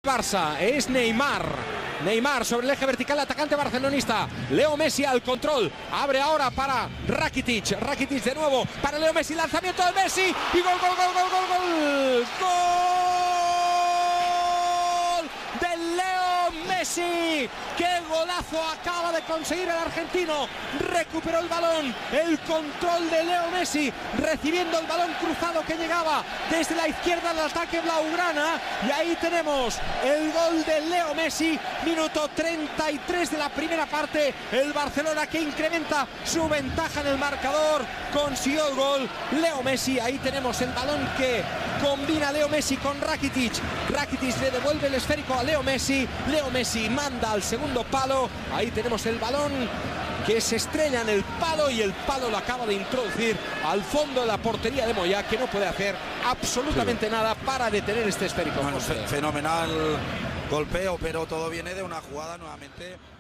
Barça, es Neymar. Neymar sobre el eje vertical, atacante barcelonista. Leo Messi al control. Abre ahora para Rakitic. Rakitic de nuevo para Leo Messi. Lanzamiento de Messi. Y gol, gol, gol, gol, gol, gol. Gol de Leo Messi. ¡Qué golazo acaba de conseguir el argentino! Recuperó el balón. El control de Leo Messi. Recibiendo el balón cruzado que llegaba desde la izquierda del ataque blaugrana. Y ahí tenemos el gol de Leo Messi. Minuto 33 de la primera parte. El Barcelona que incrementa su ventaja en el marcador. Consiguió el gol Leo Messi. Ahí tenemos el balón que combina Leo Messi con Rakitic. Rakitic le devuelve el esférico a Leo Messi. Leo Messi manda al segundo palo. Ahí tenemos el balón que se estrella en el palo y el palo lo acaba de introducir al fondo de la portería de Moyà, que no puede hacer absolutamente nada para detener este esférico. Bueno, fenomenal golpeo, pero todo viene de una jugada nuevamente